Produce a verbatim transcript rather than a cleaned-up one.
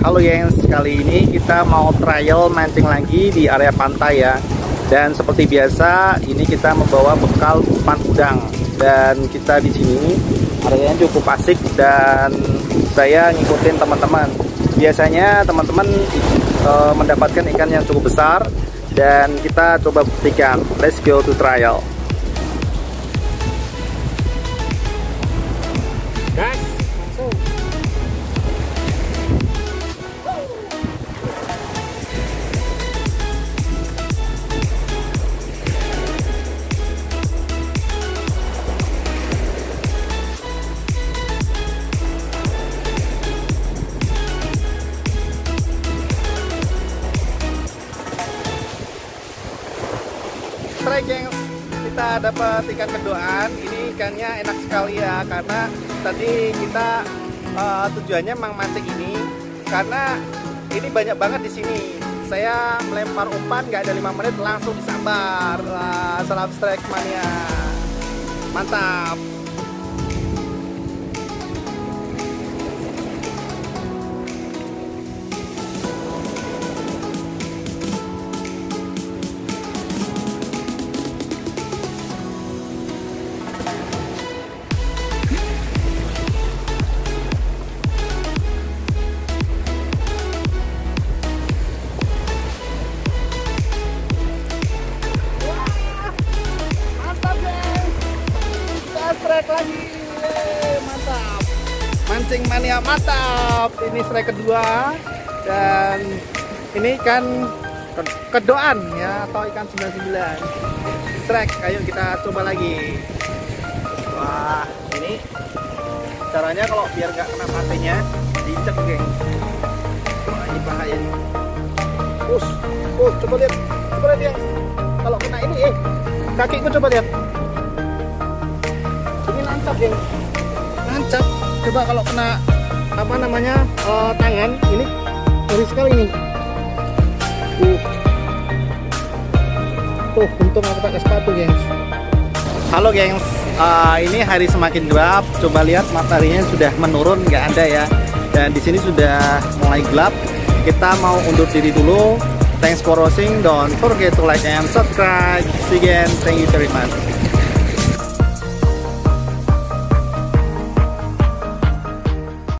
Halo gengs, kali ini kita mau trial mancing lagi di area pantai ya. Dan seperti biasa, ini kita membawa bekal umpan udang. Dan kita di sini areanya cukup asik dan saya ngikutin teman-teman. Biasanya teman-teman e, mendapatkan ikan yang cukup besar dan kita coba buktikan. Let's go to trial. Gas, langsung. Strike gengs, kita dapat ikan kedoan. Ini ikannya enak sekali ya, karena tadi kita uh, tujuannya memang mancing ini karena ini banyak banget di sini. Saya melempar umpan nggak ada lima menit langsung disambar. Wah, salam strike mania, mantap. Strike lagi, yeay, mantap, mancing mania mantap. Ini strike kedua dan ini ikan kedoan ya, atau ikan sembilan puluh sembilan strike. Ayo kita coba lagi. Wah, ini caranya kalau biar nggak kena patenya diinjek geng. Wah, ini bahaya nih. Us, us, coba lihat, coba lihat yang kalau kena ini eh kakiku, coba lihat. Nancap ya, nancap. Coba kalau kena apa namanya uh, tangan, ini ngeri sekali nih. Uh, tuh untung aku pakai sepatu gengs. Halo gengs, uh, ini hari semakin gelap. Coba lihat mataharinya sudah menurun, nggak ada ya. Dan di sini sudah mulai gelap. Kita mau undur diri dulu. Thanks for watching. Don't forget to like and subscribe. See you again. Thank you very much.